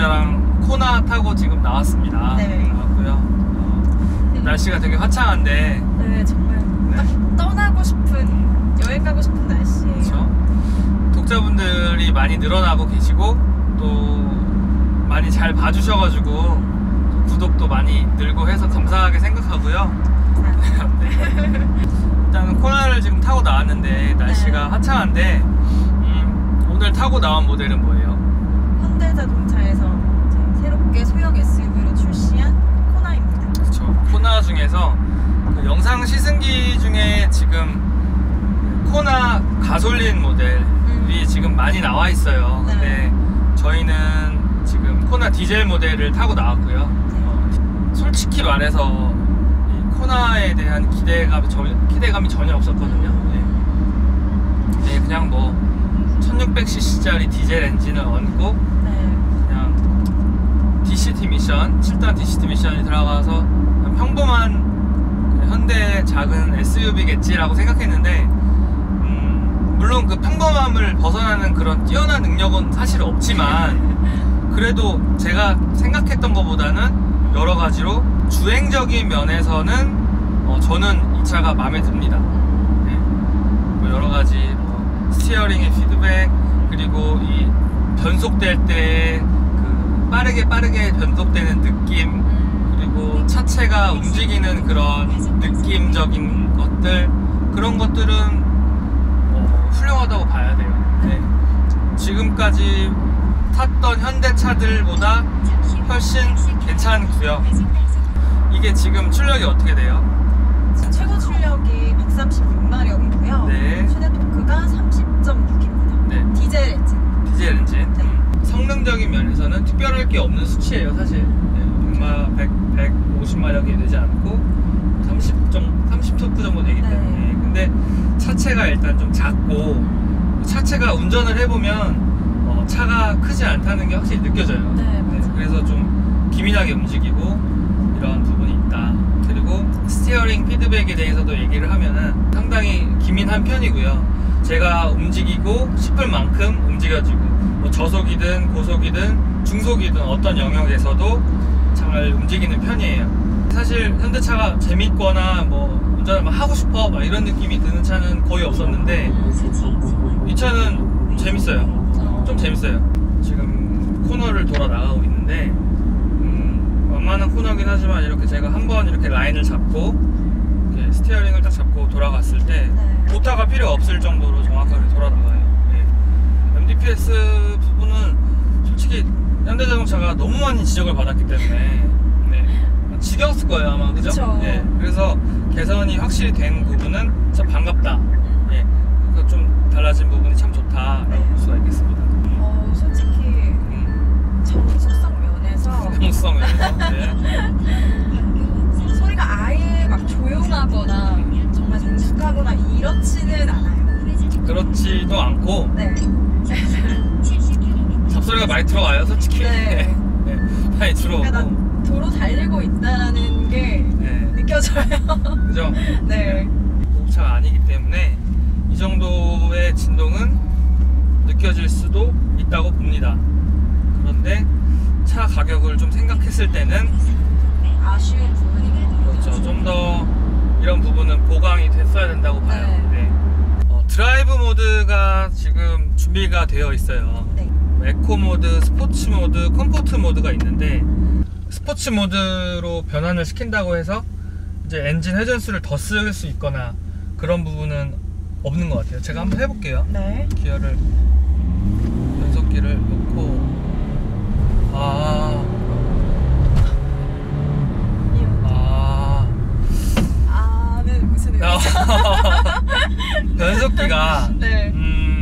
운전자랑 코나 타고 지금 나왔습니다. 네. 나왔고요. 날씨가 되게 화창한데. 네, 정말 딱 떠나고 싶은, 여행 가고 싶은 날씨예요. 그렇죠. 독자분들이 많이 늘어나고 계시고 또 많이 잘 봐주셔가지고 구독도 많이 늘고 해서 감사하게 생각하고요. 네. 일단 코나를 지금 타고 나왔는데 날씨가 화창한데 오늘 타고 나온 모델은 뭐예요? 현대자동차에서 새롭게 소형 SUV로 출시한 코나입니다. 그렇죠. 코나 중에서 그 영상 시승기 중에 지금 코나 가솔린 모델이 지금 많이 나와 있어요. 네. 근데 저희는 지금 코나 디젤 모델을 타고 나왔고요. 솔직히 말해서 이 코나에 대한 기대감이 전혀 없었거든요. 네, 그냥 뭐 1600cc짜리 디젤 엔진을 얹고 그냥 DCT 미션, 7단 DCT 미션이 들어가서 평범한 현대 작은 SUV겠지라고 생각했는데 물론 그 평범함을 벗어나는 그런 뛰어난 능력은 사실 없지만 그래도 제가 생각했던 것보다는 여러 가지로 주행적인 면에서는 저는 이 차가 마음에 듭니다. 네. 뭐 여러 가지 스티어링의 피드백, 그리고 이 변속될 때 그 빠르게 변속되는 느낌, 그리고 차체가 움직이는 그런 느낌적인 것들, 그런 것들은 훌륭하다고 봐야 돼요. 네. 지금까지 탔던 현대차들보다 훨씬 괜찮고요. 이게 지금 출력이 어떻게 돼요? 최고 출력이 136마력이고요. 네. 최대 토크가 30.6입니다. 네. 디젤 엔진. 디젤 엔진. 네. 성능적인 면에서는 특별할 게 없는 수치예요, 사실. 네. 150마력이 되지 않고 30 토크 정도 되기 때문에. 네. 근데 차체가 일단 좀 작고, 차체가 운전을 해보면 차가 크지 않다는 게 확실히 느껴져요. 네, 네, 그래서 좀 기민하게 움직이고 이런 부분이 있다. 그리고 스티어링 피드백에 대해서도 얘기를 하면은 상당히 기민한 편이고요. 제가 움직이고 싶을 만큼 움직여지고, 뭐 저속이든 고속이든 중속이든 어떤 영역에서도 잘 움직이는 편이에요. 사실 현대차가 재밌거나 뭐 운전을 막 하고 싶어 막 이런 느낌이 드는 차는 거의 없었는데 이 차는 재밌어요. 좀 재밌어요. 지금 코너를 돌아 나가고 있는데 완만한 코너긴 하지만 이렇게 제가 한번 이렇게 라인을 잡고 이렇게 스티어링을 딱 잡고 돌아갔을 때 오타가 필요 없을 정도로 정확하게 돌아 나가요. 네. MDPS 부분은 솔직히 현대자동차가 너무 많이 지적을 받았기 때문에 지겨웠을 거예요 아마, 그죠? 네. 그래서 개선이 확실히 된 부분은 참 반갑다. 네. 그래서 좀 달라진 부분이 참 좋다라고 볼 수가 있겠습니다. 솔직히 정숙성 면에서 네. 소리가 아예 막 조용하거나 정말 정숙하거나 이렇지는 않아요. 그렇지도 않고 네. 잡소리가 많이 들어와요, 솔직히. 네. 네. 많이 들어오고. 그러니까 도로 달리고 있다라는 게 느껴져요. 그죠? 네. 고급차가 아니기 때문에 이 정도의 진동은 느껴질 수도 있다고 봅니다. 그런데 차 가격을 좀 생각했을 때는 아쉬운 부분이긴 그렇죠. 좀 더 이런 부분은 보강이 됐어야 된다고 봐요. 네. 드라이브 모드가 지금 준비가 되어 있어요. 네. 에코 모드, 스포츠 모드, 컴포트 모드가 있는데 스포츠 모드로 변환을 시킨다고 해서 이제 엔진 회전수를 더 쓸 수 있거나 그런 부분은 없는 것 같아요. 제가 한번 해볼게요. 네. 기어를, 변속기를 놓고, 는 무슨 의미죠? 변속기가 네.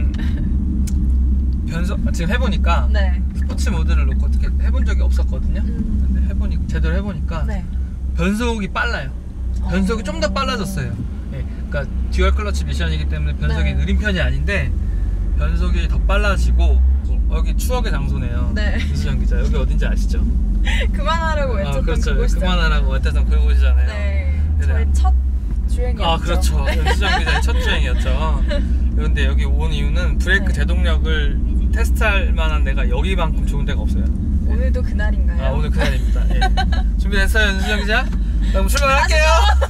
지금 해보니까 네. 스포츠 모드를 놓고 어떻게 해본 적이 없었거든요. 근데 제대로 해보니까 네. 변속이 빨라요. 변속이 좀 더 빨라졌어요. 네, 그러니까 듀얼 클러치 미션이기 때문에 변속이 느린 편이 아닌데 변속이 더 빨라지고. 여기 추억의 장소네요. 네. 유수정 기자, 여기 어딘지 아시죠? 그만하라고 외쳤던 그렇죠. 그곳이잖아요. 그만하라고 외쳤던 그곳이잖아요. 네. 저의 첫 주행이었죠. 그렇죠. 유수정 기자의 첫 주행이었죠. 그런데 여기 온 이유는 브레이크 제동력을 테스트할 만한 데가 여기만큼 좋은 데가 없어요. 오늘도 그날인가요? 아 오늘 그날입니다. 예. 준비됐어요 윤수정 기자? 그럼 출발할게요.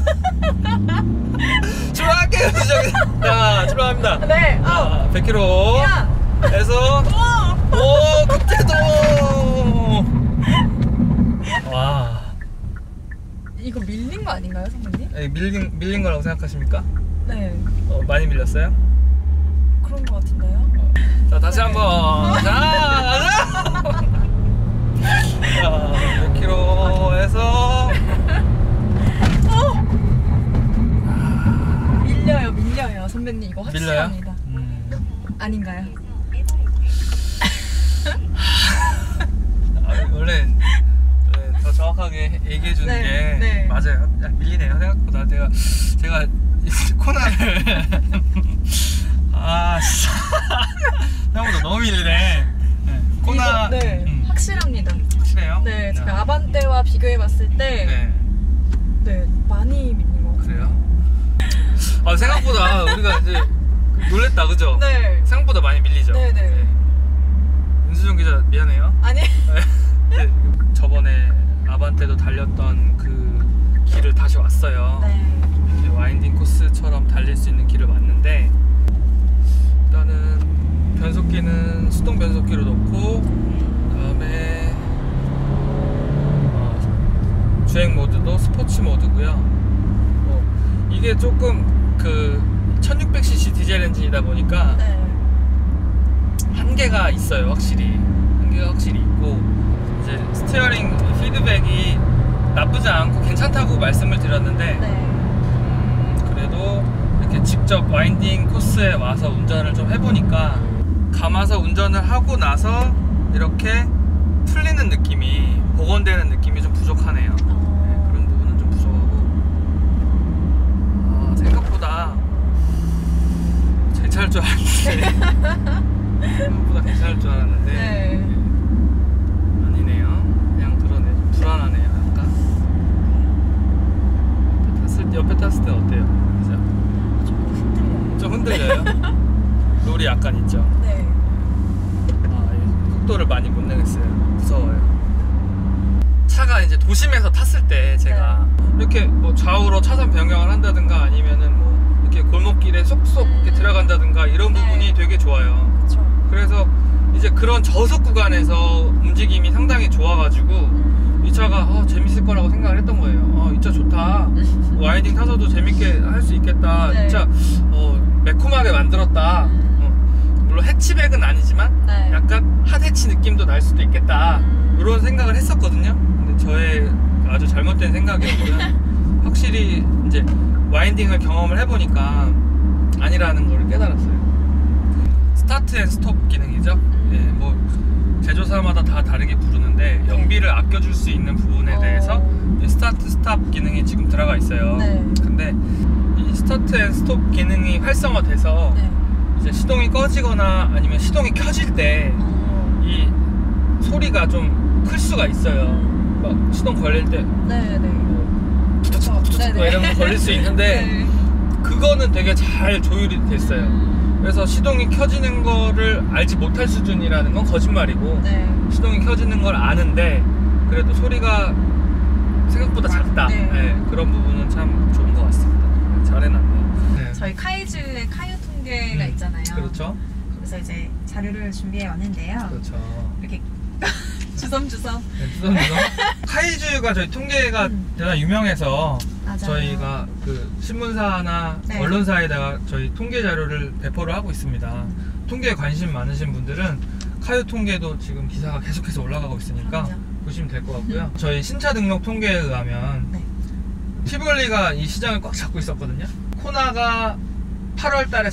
출발할게요 윤수정 기자. 자 출발합니다. 네. 100km에서 오 급제도. 와. 이거 밀린 거 아닌가요, 선배님? 예, 밀린 거라고 생각하십니까? 네. 많이 밀렸어요? 그런 거 같은데요? 자 다시 한번. 자 100km에서 밀려요 선배님. 이거 확실합니다. 아닌가요? 원래 더 정확하게 얘기해 주는 네, 게 네. 맞아요. 야, 밀리네요 생각보다. 제가 이 코너를 생각보다 너무 밀리네. 네, 코너 이거, 네. 확실합니다. 확실해요? 네, 제가 아반떼와 비교해봤을 때 네, 많이 밀린 것 같아요. 그래요? 생각보다 우리가 이제 놀랬다 그죠? 네. 생각보다 많이 밀리죠? 네네. 윤수정 기자 미안해요. 아니. 네, 저번에 아반떼도 달렸던 그 길을 다시 왔어요. 네. 이렇게 와인딩 코스처럼 달릴 수 있는 길을 왔는데 일단은 변속기는 수동 변속기로 놓고 그다음에 주행 모드도 스포츠 모드고요. 이게 조금 그 1600cc 디젤 엔진이다 보니까 네. 한계가 있어요. 한계가 확실히 있고 이제 스티어링 피드백이 나쁘지 않고 괜찮다고 말씀을 드렸는데 네. 그래도 이렇게 직접 와인딩 코스에 와서 운전을 좀 해보니까 감아서 운전을 하고 나서 이렇게 풀리는 느낌이 복원되는 느낌이 좀 부족하네요. 그런 부분은 좀 부족하고 생각보다 괜찮을 줄 알았는데 생각보다 괜찮을 줄 알았는데 네. 아니네요. 그냥 그러네. 좀 불안하네요. 약간 옆에 탔을 때 어때요? 그죠? 좀 흔들려요? 롤이 약간 있죠? 네. 속도를 많이 못 내겠어요. 무서워요. 차가 이제 도심에서 탔을 때 제가 이렇게 뭐 좌우로 차선 변경을 한다든가 아니면은 뭐 이렇게 골목길에 쏙쏙 이렇게 들어간다든가 이런 부분이 되게 좋아요. 그쵸. 그래서 이제 그런 저속 구간에서 움직임이 상당히 좋아가지고 이 차가 재밌을 거라고 생각을 했던 거예요. 이 차 좋다. 와이딩 타서도 재밌게 할 수 있겠다. 네. 이 차 매콤하게 만들었다. 물론 해치백은 아니지만 네. 약간 핫해치 느낌도 날 수도 있겠다. 이런 생각을 했었거든요. 근데 저의 아주 잘못된 생각이었고요. 확실히 이제 와인딩을 경험을 해보니까 아니라는 걸 깨달았어요. 스타트 앤 스톱 기능이죠. 뭐 제조사마다 다 다르게 부르는데 연비를 아껴줄 수 있는 부분에 대해서 스타트 스탑 기능이 지금 들어가 있어요. 네. 근데 이 스타트 앤 스톱 기능이 활성화돼서 이제 시동이 꺼지거나 아니면 시동이 켜질 때 이 소리가 좀 클 수가 있어요. 막 시동 걸릴 때 뭐 툭툭툭툭 이런 거 걸릴 수 있는데 그거는 되게 잘 조율이 됐어요. 그래서 시동이 켜지는 거를 알지 못할 수준이라는 건 거짓말이고 시동이 켜지는 걸 아는데 그래도 소리가 생각보다 작다. 그런 부분은 참 좋은 것 같습니다. 잘 해놨네요. 저희 카이즈의 카유 통계가 있잖아요. 그렇죠. 그래서 이제 자료를 준비해 왔는데요. 그렇죠. 이렇게 주섬주섬. 카이즈가 저희 통계가 대단히 유명해서 맞아요. 저희가 그 신문사나 언론사에다가 저희 통계 자료를 배포를 하고 있습니다. 통계에 관심 많으신 분들은 카유 통계도 지금 기사가 계속해서 올라가고 있으니까 보시면 될 것 같고요. 저희 신차 등록 통계에 의하면 티볼리가 이 시장을 꽉 잡고 있었거든요. 코나가 8월 달에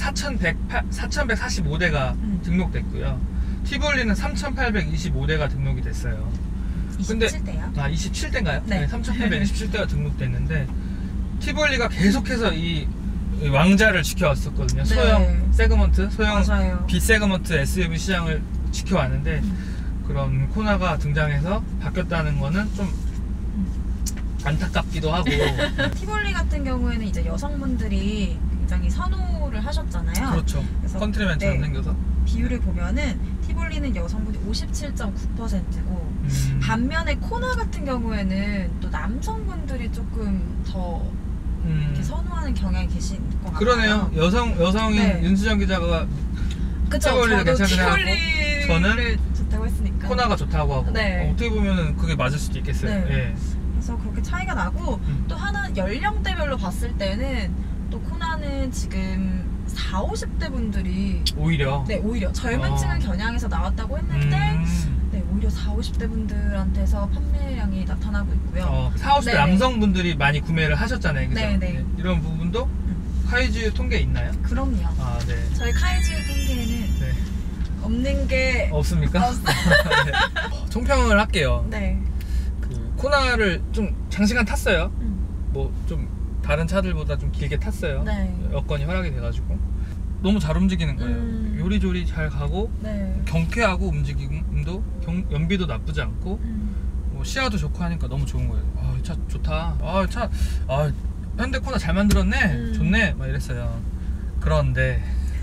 4,145대가 등록됐고요. 티볼리는 3,825대가 등록이 됐어요. 27대요? 27대인가요? 네. 3,827대가 등록됐는데 티볼리가 계속해서 이 왕자를 지켜왔었거든요. 소형 세그먼트, 소형 비세그먼트 SUV 시장을 지켜왔는데 그런 코나가 등장해서 바뀌었다는 거는 좀 안타깝기도 하고 티볼리 같은 경우에는 이제 여성분들이 굉장히 선호를 하셨잖아요. 그렇죠. 컨트리맨처럼 생겨서. 비율을 보면은 티볼리는 여성분이 57.9%고 반면에 코나 같은 경우에는 또 남성분들이 조금 더 이렇게 선호하는 경향이 계신 것 같아요. 그러네요. 여성인 윤수정 기자가 그쵸. 티볼리를 괜찮게 생각하고 저는 좋다고 했으니까 코나가 좋다고 하고 어떻게 보면은 그게 맞을 수도 있겠어요. 그래서 그렇게 차이가 나고 또 하나 연령대별로 봤을 때는 또 코나는 지금 40, 50대 분들이 오히려 젊은 층을 겨냥해서 나왔다고 했는데 오히려 40, 50대 분들한테서 판매량이 나타나고 있고요. 40, 50대 남성분들이 많이 구매를 하셨잖아요. 그죠? 이런 부분도 카이지유 통계에 있나요? 그럼요. 저희 카이지유 통계에는 없는 게 없습니까? 총평을 할게요. 그 코나를 좀 장시간 탔어요. 뭐 좀 다른 차들보다 좀 길게 탔어요. 여건이 허락이 돼가지고 너무 잘 움직이는 거예요. 요리조리 잘 가고 경쾌하고 움직임도 연비도 나쁘지 않고 뭐 시야도 좋고 하니까 너무 좋은 거예요. 이 차 좋다. 현대 코나 잘 만들었네. 좋네. 막 이랬어요. 그런데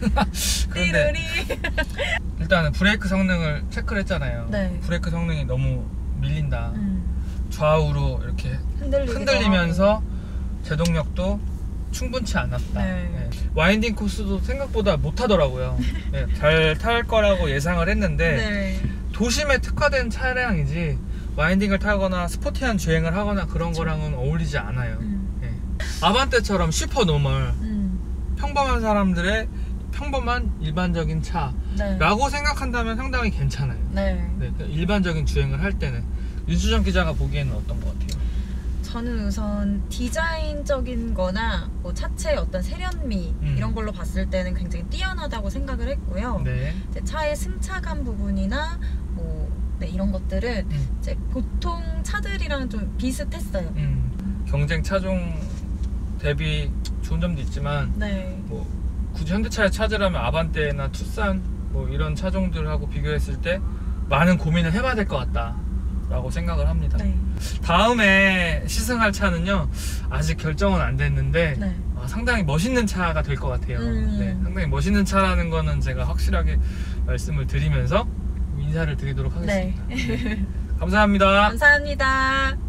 일단은 브레이크 성능을 체크를 했잖아요. 브레이크 성능이 너무 밀린다. 좌우로 이렇게 흔들리면서 제동력도 충분치 않았다. 와인딩 코스도 생각보다 못하더라고요. 잘 탈 거라고 예상을 했는데 도심에 특화된 차량이지 와인딩을 타거나 스포티한 주행을 하거나 그런 거랑은 어울리지 않아요. 아반떼처럼 슈퍼 노멀 평범한 사람들의 평범한 일반적인 차라고 생각한다면 상당히 괜찮아요. 일반적인 주행을 할 때는. 윤수정 기자가 보기에는 어떤 것 같아요? 저는 우선 디자인적인 거나 뭐 차체의 어떤 세련미 이런 걸로 봤을 때는 굉장히 뛰어나다고 생각을 했고요. 이제 차의 승차감 부분이나 뭐 이런 것들은 이제 보통 차들이랑 좀 비슷했어요. 경쟁 차종 대비 좋은 점도 있지만 뭐 굳이 현대차를 찾으라면 아반떼나 투싼 뭐 이런 차종들하고 비교했을 때 많은 고민을 해봐야 될 것 같다 라고 생각을 합니다. 다음에 시승할 차는요 아직 결정은 안 됐는데 상당히 멋있는 차가 될 것 같아요. 상당히 멋있는 차라는 거는 제가 확실하게 말씀을 드리면서 인사를 드리도록 하겠습니다. 감사합니다. 감사합니다.